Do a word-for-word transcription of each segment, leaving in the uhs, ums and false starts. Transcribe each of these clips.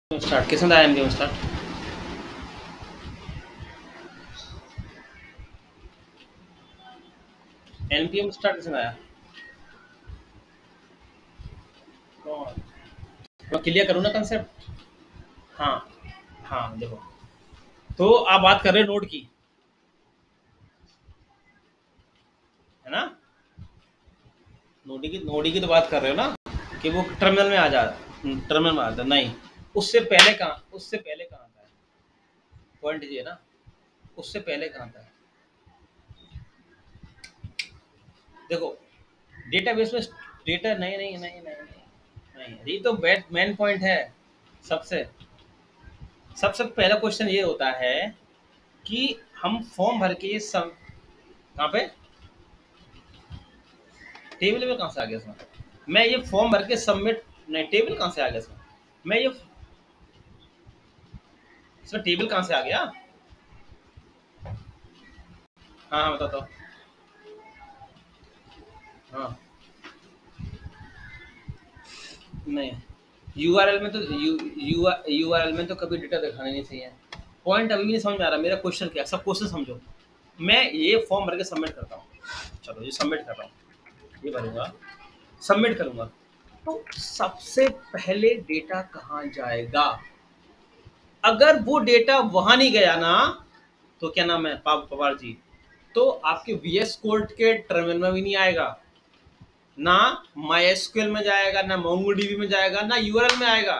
Start किसने आया MDM start NPM start किसने आया कौन मैं क्लियर करूँ ना कंसेप्ट। हाँ हाँ देखो, तो आप बात कर रहे हो नोड की, है ना। नोडी की नोडी की तो बात कर रहे हो ना, कि वो टर्मिनल में आ जा टर्मिनल में आता नहीं। उससे पहले कहाँ उससे पहले कहाँ था, पॉइंट ये ना, उससे पहले कहाँ था। देखो डेटाबेस में डेटा नहीं नहीं नहीं नहीं नहीं नहीं, ये तो मेन पॉइंट है। सबसे सबसे पहला क्वेश्चन ये होता है कि हम फॉर्म भर के सब कहाँ पे टेबल में कहाँ से आ गया इसमें। मैं ये फॉर्म भर के सबमिट नहीं, टेबल कहाँ से आ गया इसमें। मैं ये इसमें टेबल कहाँ से आ गया। हाँ हाँ बताता हूँ। हाँ नहीं, यूआरएल में तो यू यूआरएल में तो कभी डेटा दिखाना नहीं चाहिए। पॉइंट अभी भी नहीं समझ में आ रहा मेरा। क्वेश्चन क्या, सब क्वेश्चन समझो। मैं ये फॉर्म भर के सबमिट करता हूँ, चलो ये सबमिट कर रहा हूँ, ये भरूंगा, सबमिट करूंगा। तो सबसे पहले डेटा कहाँ जाएगा। अगर वो डेटा वहां नहीं गया ना, तो क्या नाम है पवार जी, तो आपके वीएस कोड के टर्मिनल में भी नहीं आएगा, ना माइस्क्यूएल में जाएगा, ना मोंगोडीबी में जाएगा, ना यूआरएल में आएगा।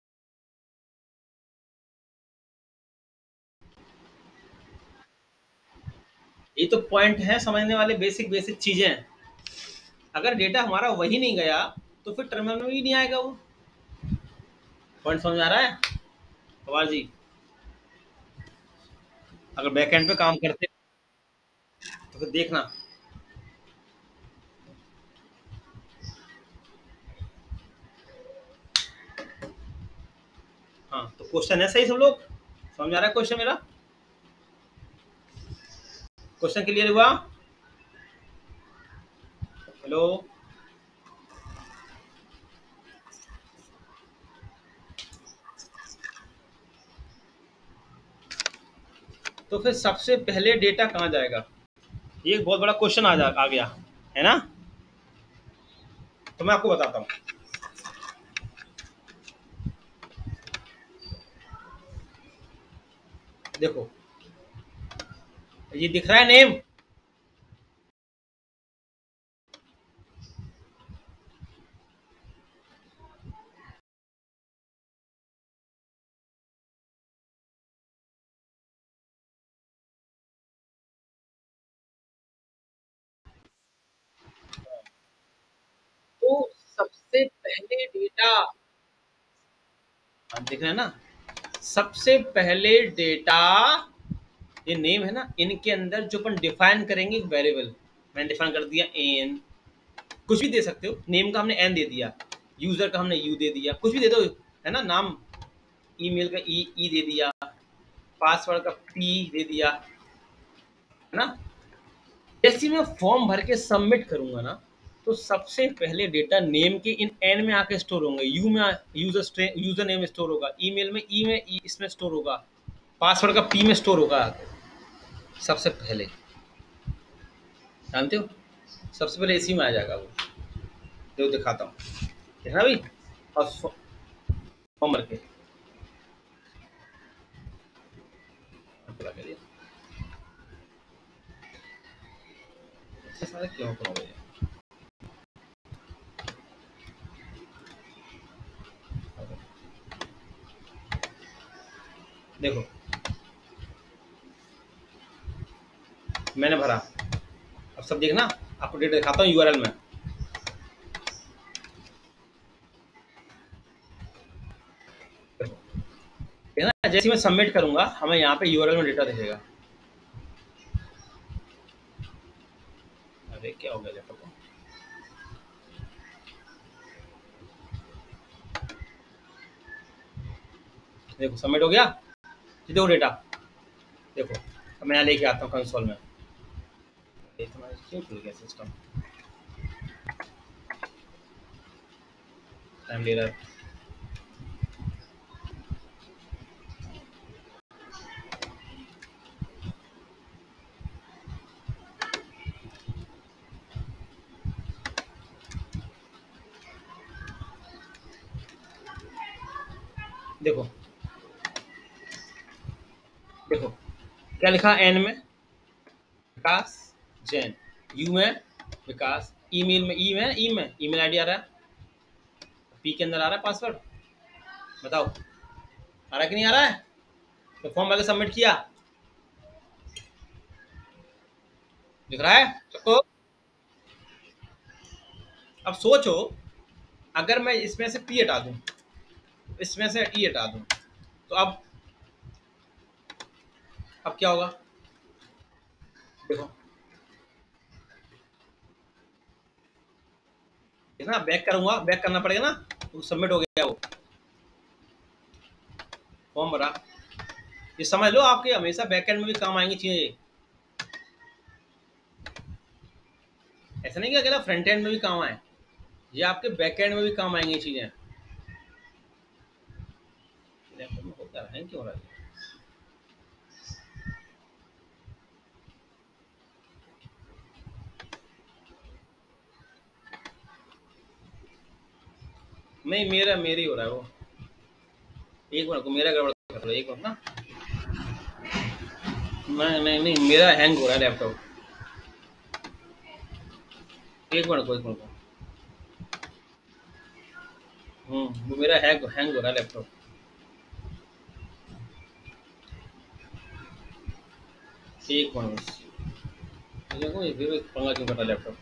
ये तो पॉइंट है, समझने वाले बेसिक बेसिक चीजें हैं। अगर डेटा हमारा वही नहीं गया तो फिर टर्मिनल में भी नहीं आएगा वो। पॉइंट समझ में आ रहा है पवार जी। अगर बैकएंड पे काम करते तो फिर देखना। हाँ तो क्वेश्चन है सही, सब लोग समझ आ रहा है क्वेश्चन मेरा। क्वेश्चन क्लियर हुआ। हेलो। तो फिर सबसे पहले डेटा कहाँ जाएगा, ये एक बहुत बड़ा क्वेश्चन आ जा आ गया, है ना। तो मैं आपको बताता हूँ। देखो ये दिख रहा है नेम, तो सबसे पहले डेटा, आप देख रहे हैं ना, सबसे पहले डेटा, ये नेम है ना, इनके अंदर जो अपन डिफाइन करेंगे एक वेरिएबल, मैंने डिफाइन कर दिया एन, कुछ भी दे सकते हो। नेम का हमने एन दे दिया, यूजर का हमने यू दे दिया, कुछ भी दे दो, है ना। नाम ईमेल का ई ई दे दिया, पासवर्ड का पी दे दिया, है ना। जैसे मैं फॉर्म भर के सबमिट करूंगा ना, तो सबसे पहले डेटा नेम के इन एन में आके स्टोर होंगे, यू में यूजर यूजर नेम स्टोर होगा, ईमेल में ई में ई इसमें स्टोर होगा, पासवर्ड का पी में स्टोर होगा सबसे पहले, जानते हो। सबसे पहले इसी में आ जाएगा वो, जो दिखाता हूँ, देखना भाई। और फॉर्म भर के अप्लाई करिए। ऐसा सारा क्यों होता है। देखो मैंने भरा, अब सब देखना, आपको डेटा दिखाता हूँ यूआरएल में। है ना, जैसे मैं सबमिट करूंगा हमें यहाँ पे यूआरएल में डेटा दिखेगा। अरे क्या हो गया लैपटॉप को। देखो सबमिट हो गया, ये देखो डेटा, देखो। अब मैं यहाँ लेके आता हूँ कंसोल में, इतना क्यों खुल गया सिस्टम, टाइम ले रहा है। देखो देखो क्या लिखा, एन में विकास जैन, यू में विकास, ईमेल में ई में ई में ईमेल आईडी आ रहा है, पी के अंदर आ रहा है पासवर्ड, बताओ आ रहा है कि नहीं आ रहा है? तो फॉर्म वाले सबमिट किया, दिख रहा है सबको? अब सोचो अगर मैं इसमें से पी हटा दूं, इसमें से ई हटा दूं, तो अब अब क्या होगा? देखो देखना, बैक करूंगा, बैक करना पड़ेगा ना, तो सबमिट हो गया वो फॉर्म भरा। ये समझ लो आपके हमेशा बैकएंड में भी काम आएंगी चीजें, ऐसा नहीं कि अकेला फ्रंट एंड में भी काम आए, ये आपके बैकएंड में भी काम आएंगी चीजें। होता है क्यों हो रहा है? नहीं मेरा मेरे ही हो रहा है वो, एक मिनट को मेरा गड़बड़ कर रहा है, एक मिनट ना, नहीं नहीं नहीं मेरा हैंग हो रहा है लैपटॉप, एक मिनट को एक मिनट को, हम्म वो मेरा हैंग हैंग हो रहा है लैपटॉप, एक मिनट बस, देखो ये फिर पंगा क्यों कर रहा है लैपटॉप।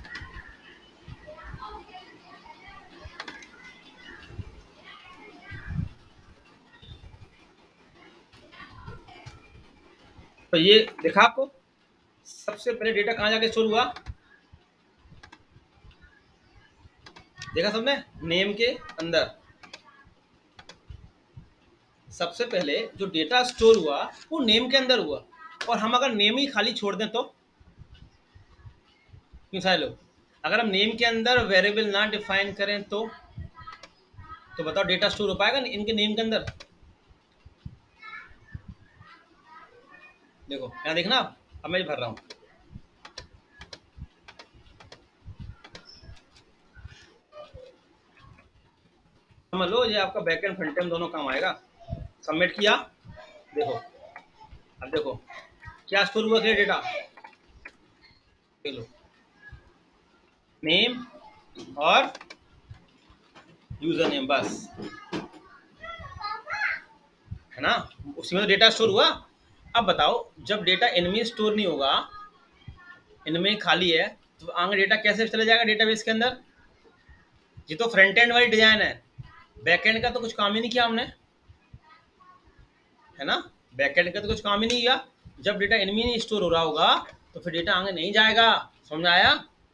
तो ये देखा आपको, सबसे पहले डेटा कहाँ जाके स्टोर हुआ, देखा सबने, नेम के अंदर सबसे पहले जो डेटा स्टोर हुआ वो नेम के अंदर हुआ, और हम अगर नेम ही खाली छोड़ दें तो, क्यों सारे लोग, अगर हम नेम के अंदर वेरिएबल ना डिफाइन करें तो तो बताओ डेटा स्टोर हो पाएगा इनके नेम के अंदर? देखो यहाँ देखना, अब मैं भर रहा हूँ, समझ लो ये आपका बैक एंड फ्रंट एंड दोनों काम आएगा। सबमिट किया, देखो अब देखो क्या स्टोर हुआ, क्या डेटा, देख लो नेम और यूजर नेम, बस है ना, उसी में तो डेटा स्टोर हुआ। अब बताओ जब डेटा इनमें स्टोर नहीं होगा, इनमें खाली है, तो आगे डेटा कैसे चला जाएगा डेटाबेस के अंदर? ये तो फ्रंट एंड वाली डिजाइन है, बैक एंड का तो कुछ काम ही नहीं किया हमने, है ना, बैक एंड का तो कुछ काम ही नहीं किया। जब डेटा इनमें नहीं स्टोर हो रहा होगा तो फिर डेटा आगे नहीं जाएगा, समझ आया?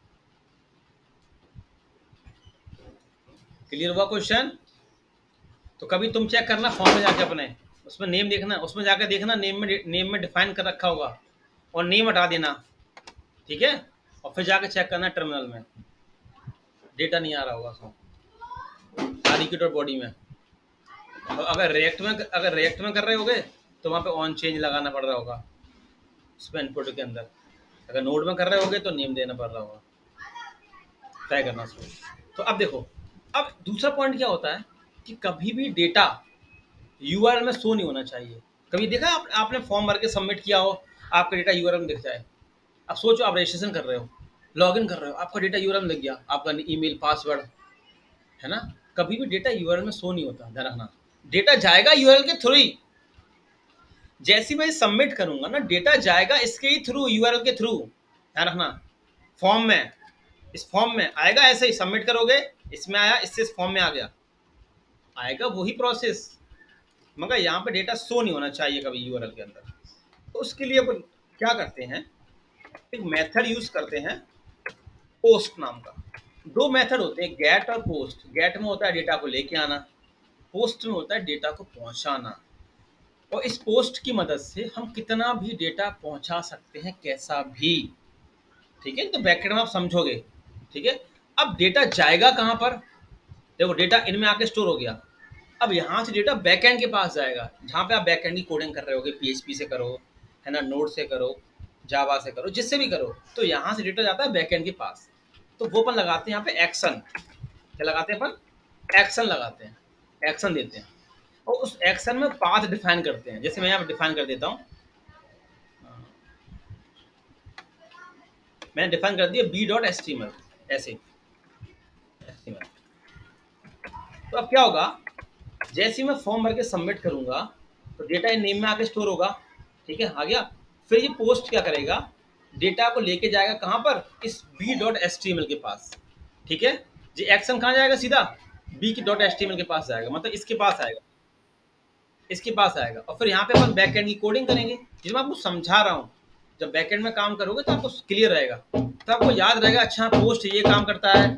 क्लियर हुआ क्वेश्चन? तो कभी तुम चेक करना फॉर्म में जाके अपने, उसमें नेम देखना, उसमें जाकर देखना नेम में नेम में डिफाइन कर रखा होगा, और नेम हटा देना, ठीक है, और फिर जाके चेक करना टर्मिनल में डेटा नहीं आ रहा होगा उसमें आरईक्यू डॉट बॉडी में। अगर रिएक्ट में अगर रिएक्ट में कर रहे होगे तो वहाँ पे ऑन चेंज लगाना पड़ रहा होगा उसमें इनपुट के अंदर, अगर नोड में कर रहे होगे तो नेम देना पड़ रहा होगा, ट्राई करना उसको। तो अब देखो, अब दूसरा पॉइंट क्या होता है कि कभी भी डेटा यूआरएल में शो नहीं होना चाहिए। कभी देखा आप, आपने फॉर्म भर के सबमिट किया हो, आपका डेटा यूआरएल में दिख जाए। अब सोचो आप रजिस्ट्रेशन कर रहे हो, लॉगिन कर रहे हो, आपका डेटा यूआरएल में दिख गया, आपका ईमेल पासवर्ड, है ना, कभी भी डेटा यूआरएल में शो नहीं होता, ध्यान रखना। डेटा जाएगा यूआरएल के थ्रू ही, जैसी मैं सबमिट करूंगा ना डेटा जाएगा इसके ही थ्रू, यूआरएल के थ्रू, ध्यान रखना। फॉर्म में, इस फॉर्म में आएगा, ऐसे ही सबमिट करोगे, इसमें आया, इससे इस फॉर्म में आ गया, आएगा वही प्रोसेस, मगर यहाँ पे डेटा शो नहीं होना चाहिए कभी यूआरएल के अंदर। तो उसके लिए अपन क्या करते हैं, एक मेथड यूज करते हैं पोस्ट नाम का। दो मेथड होते हैं, गेट और पोस्ट। गेट में होता है डेटा को लेके आना, पोस्ट में होता है डेटा को पहुंचाना। और इस पोस्ट की मदद से हम कितना भी डेटा पहुंचा सकते हैं, कैसा भी, ठीक है, तो बैकएंड में आप समझोगे, ठीक है। अब डेटा जाएगा कहाँ पर, देखो डेटा इनमें आके स्टोर हो गया, अब यहाँ से डेटा बैकएंड के पास जाएगा, जहाँ पे आप बैकएंड की कोडिंग कर रहे होगे, पीएचपी से करो, है ना, नोड से करो, जावा से करो, जिससे भी करो, तो यहाँ से डेटा जाता है बैकएंड के पास। तो वो अपन लगाते हैं यहाँ पे एक्शन, क्या लगाते हैं अपन, एक्शन लगाते हैं, एक्शन देते हैं। और उस एक्शन में पाथ डिफाइन करते हैं। जैसे मैं यहाँ डिफाइन कर देता हूँ, मैंने डिफाइन कर दिया बी डॉट एस्टीमल ऐसे एस्टीमल। तो अब क्या होगा, जैसे ही मैं फॉर्म भर के सबमिट करूंगा तो डेटा इन नेम में आके स्टोर होगा। ठीक है, आ गया। फिर ये पोस्ट क्या करेगा, डेटा को लेके जाएगा कहाँ पर, इस B dot S T M L के पास। ठीक है, ये एक्शन कहाँ जाएगा, सीधा बी की dot S T M L के पास जाएगा, मतलब इसके पास आएगा, इसके पास आएगा। और फिर यहाँ पे अपन बैकएंड की कोडिंग करेंगे, जिसमें आपको समझा रहा हूँ। जब बैकएंड में काम करोगे तो आपको क्लियर रहेगा, तो आपको याद रहेगा, अच्छा पोस्ट ये काम करता है,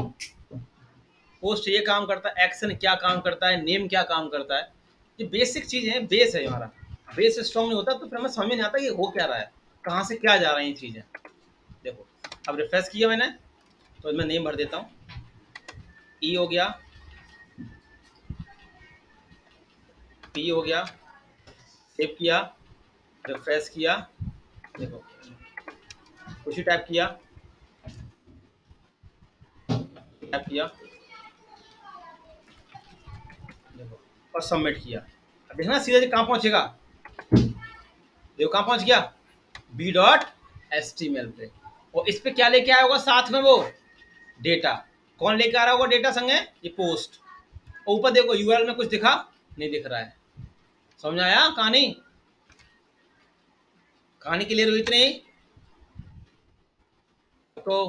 पोस्ट ये काम करता है, एक्शन क्या काम करता है, नेम क्या काम करता है। ये बेसिक चीज है, बेस है हमारा। बेस स्ट्रॉन्ग नहीं होता तो फिर हमें समझ में नहीं आता कि हो क्या रहा है, कहाँ से क्या जा रहा है ये चीजें। देखो अब रिफ्रेश किया मैंने, तो मैं नेम भर देता हूँ, ई हो गया, पी हो गया, सेव किया, रिफ्रेश किया, देखो कुछ ही टाइप किया, टाइप किया, देखो और सबमिट किया। अब देखना सीधा कहाँ पहुंचेगा, देखो कहाँ पहुंच गया, B dot S T M L पे। और इस पे क्या लेके आया होगा साथ में, वो डेटा। कौन लेके आ रहा होगा डेटा संगे, ये पोस्ट। और ऊपर देखो यू आर एल में कुछ दिखा नहीं, दिख रहा है। समझ आया कहानी, कहानी क्लियर हुई इतनी तो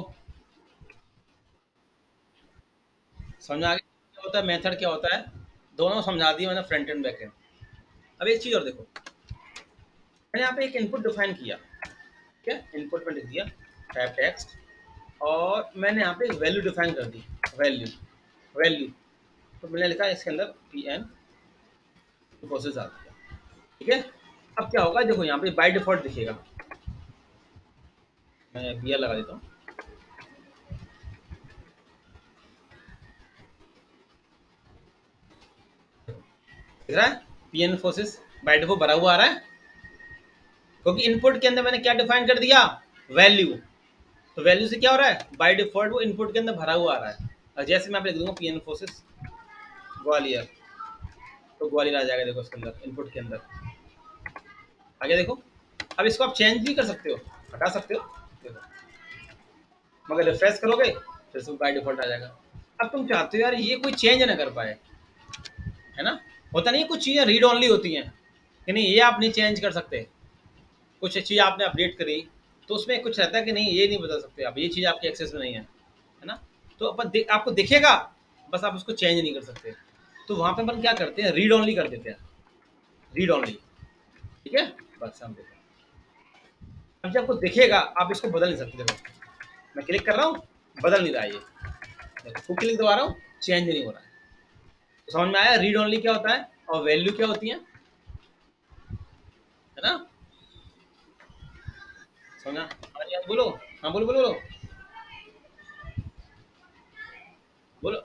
समझ आ गया क्या होता है, मेथड क्या होता है, दोनों समझा दिया मैंने, फ्रंट एंड बैक एंड। अब एक चीज और देखो, मैंने यहाँ पे एक इनपुट डिफाइन किया, ठीक है, इनपुट में लिख दिया टाइप टेक्स्ट, और मैंने यहाँ पे एक वैल्यू डिफाइन कर दी, वैल्यू वैल्यू तो मैंने लिखा इसके अंदर पी एन प्रोसेस आ गया। ठीक है, अब क्या होगा, देखो यहाँ पे बाय डिफॉल्ट दिखेगा, मैं बी आर लगा देता हूँ, दिख रहा है P N forces by default भरा हुआ आ रहा है, क्योंकि इनपुट के अंदर मैंने क्या डिफाइन कर दिया, वैल्यू। तो वैल्यू से क्या हो रहा है, बाय डिफॉल्ट वो इनपुट के अंदर भरा हुआ आ रहा है। और जैसे मैं आप लिख दूंगा पी एन फोर्सेस ग्वालियर, तो ग्वालियर आ जाएगा, देखो इसके अंदर इनपुट के अंदर आ गया। देखो अब इसको आप चेंज भी कर सकते हो, हटा सकते हो, देखो मगर रिफ्रेश करोगे फिर से बाय डिफॉल्ट आ जाएगा। अब तुम चाहते हो यार ये कोई चेंज ना कर पाए, है ना, होता नहीं, कुछ चीज़ें रीड ओनली होती हैं कि नहीं, ये आप नहीं चेंज कर सकते। कुछ चीज़ आपने अपडेट करी तो उसमें कुछ रहता है कि नहीं ये नहीं बदल सकते आप, ये चीज़ आपके एक्सेस में नहीं है, है ना। तो अपन दे, आपको दिखेगा, बस आप उसको चेंज नहीं कर सकते। तो वहाँ पे अपन क्या करते हैं, रीड ओनली कर देते हैं, रीड ओनली। ठीक है, बस हम देखो अब जब आपको दिखेगा आप इसको बदल नहीं सकते। देखो मैं क्लिक कर रहा हूँ, बदल नहीं रहा है ये, देखो क्लिक दबा रहा हूँ, चेंज नहीं हो रहा है। तो समझ में आया रीड ओनली क्या होता है और वैल्यू क्या होती है, है ना, समझा। हाँ बोलो, हाँ बोलो बोलो बोलो बोलो।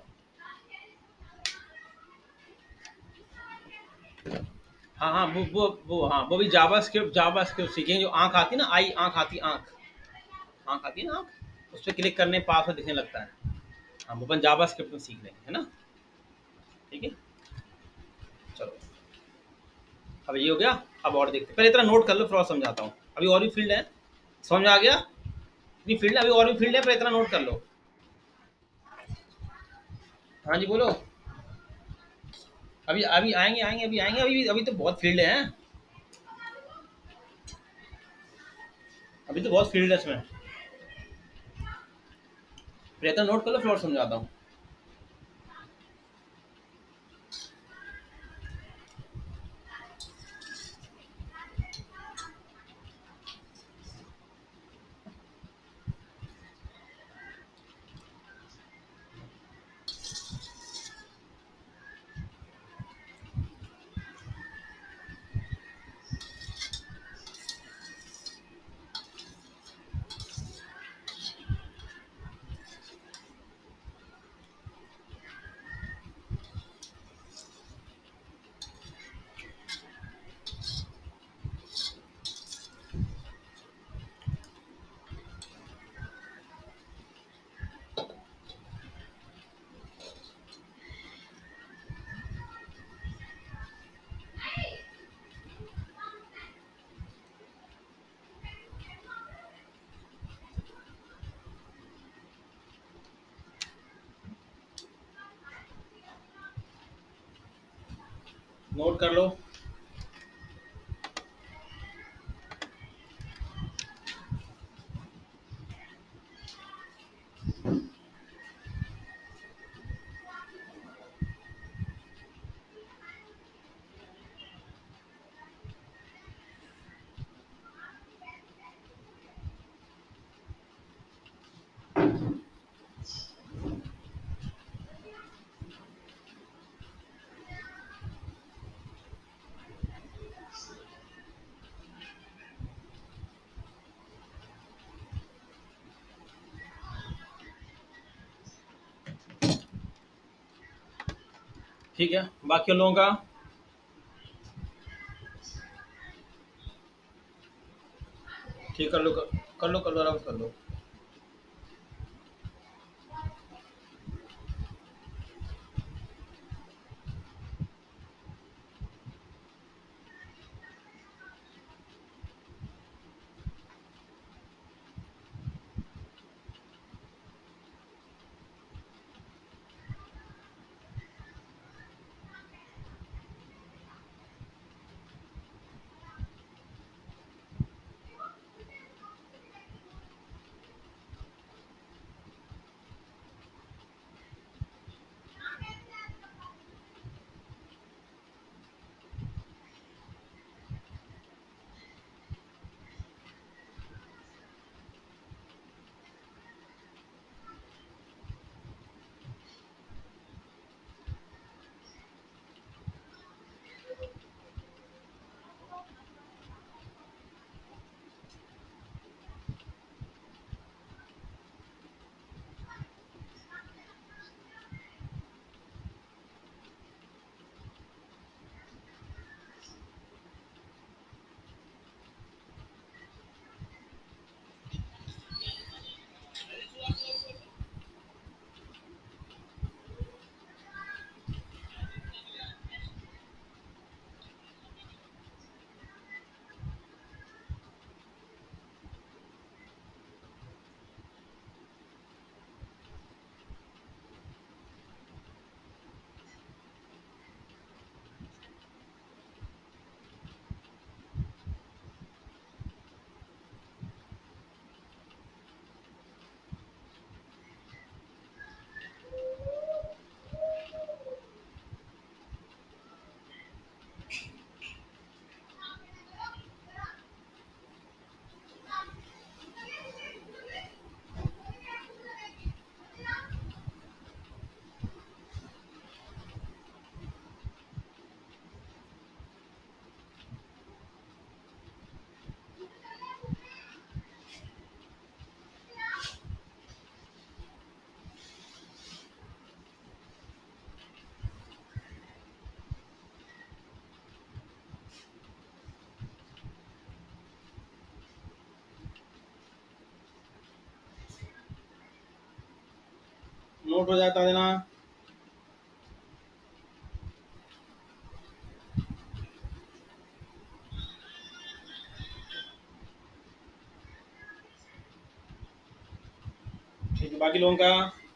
हाँ हाँ वो वो वो हाँ वो भी जावा स्क्रिप्ट, जावा स्क्रिप्ट सीखेंगे, जो आंख आती है ना, आई आंख आती, आंख आंख आती है ना, आंख उस पर क्लिक करने पासवर्ड दिखने लगता है। हाँ वो अपन जावा स्क्रिप्ट में सीख रहे हैं, है ना। ठीक है, चलो अब ये हो गया। अब और देखते, पहले इतना नोट कर लो फिर और समझाता हूँ। अभी और भी फील्ड है, समझ में आ गया, इतनी फील्ड है, अभी और भी फील्ड है, पहले इतना नोट कर लो। हाँ जी बोलो। अभी अभी आएंगे आएंगे अभी आएंगे, अभी अभी तो बहुत फील्ड है, अभी तो बहुत फील्ड है इसमें, पहले इतना नोट कर लो फिर और समझाता हूँ। नोट कर लो। ठीक है, बाकी लोगों का ठीक कर लो, कर, कर लो कर लो आराम से कर लो। नोट हो जाता देना। ठीक है, बाकी लोगों का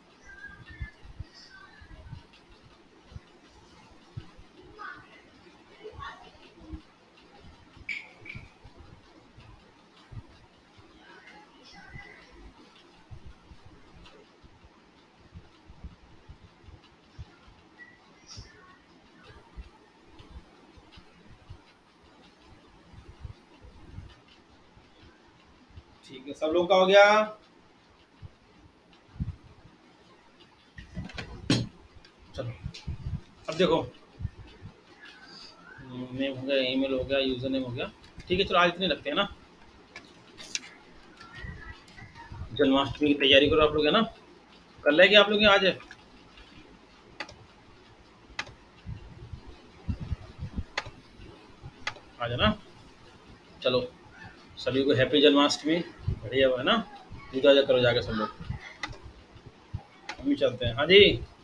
ठीक है, सब लोगों का हो गया। चलो अब देखो, नेम हो गया, ईमेल हो गया, यूजर नेम हो गया। ठीक है, चलो आज इतने रखते हैं ना। जन्माष्टमी की तैयारी करो आप लोग, है ना। कर लेंगे आप लोग आज। आ जाना। चलो सभी को हैप्पी जन्माष्टमी। बढ़िया है ना। पूजा करो जाके सब लोग। हम भी चलते हैं। हाँ जी।